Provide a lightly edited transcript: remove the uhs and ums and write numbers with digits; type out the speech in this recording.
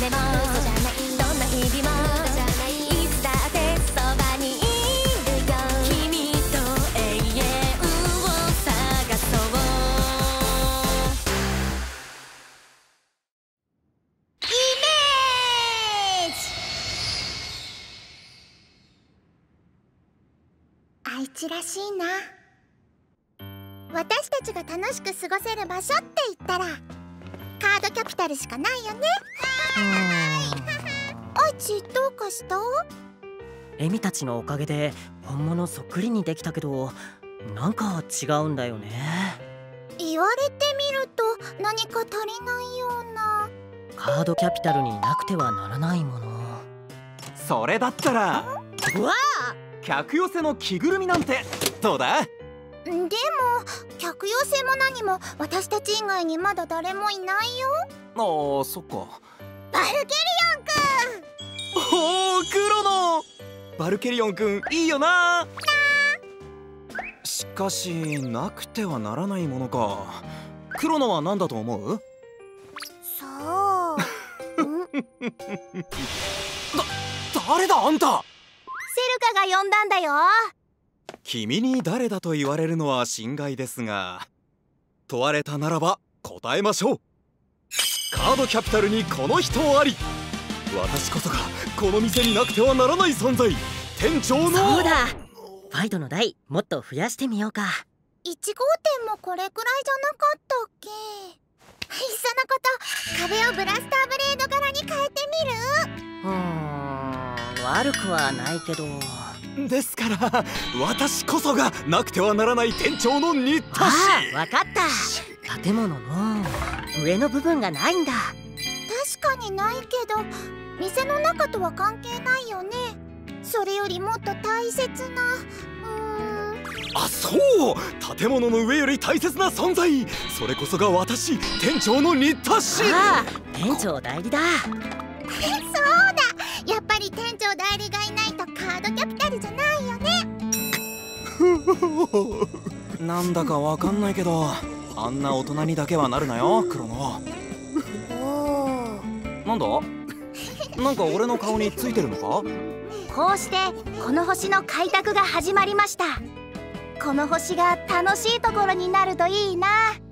雨も嘘じゃない、どんな日々も嘘じゃない、いつだってそばにいるよ。君と永遠を探そう。イメージ。あいつらしいな。私たちが楽しく過ごせる場所って言ったらカードキャピタルしかないよね。あいちどうかした？ エミたちのおかげで本物そっくりにできたけど、なんか違うんだよね。 言われてみると何か足りないような。 カードキャピタルになくてはならないもの。 それだったらうわ客寄せの着ぐるみなんてどうだ？ でも客寄せも何も私たち以外にまだ誰もいないよ。 ああ、そっか。 バルケリオンくん。 おお、クロノ。バルケリオンくんいいよな。しかしなくてはならないものか。クロノは何だと思う？ さあ誰だあんた？ セルカが呼んだんだよ。 君に誰だと言われるのは心外ですが、問われたならば答えましょう。カードキャピタルにこの人あり。私こそがこの店になくてはならない存在、店長の。 そうだ、ファイトの台もっと増やしてみようか。 1号店もこれくらいじゃなかったっけ？いっそのこと壁をブラスターブレード柄に変えてみる？ 悪くはないけど。 ですから私こそがなくてはならない店長の新田氏。 ああ、わかった。建物の上の部分がないんだ。 確かにないけど店の中とは関係ないよね。それよりもっと大切なあ、そう、建物の上より大切な存在、それこそが私店長の新田氏。 ああ、店長代理だ。 そうだ、やっぱり店長代理がいないとカードキャピタルじゃないよね。 なんだかわかんないけど、あんな大人にだけはなるなよ、クロノ。なんだ？なんか俺の顔についてるのか？ こうしてこの星の開拓が始まりました。この星が楽しいところになるといいな。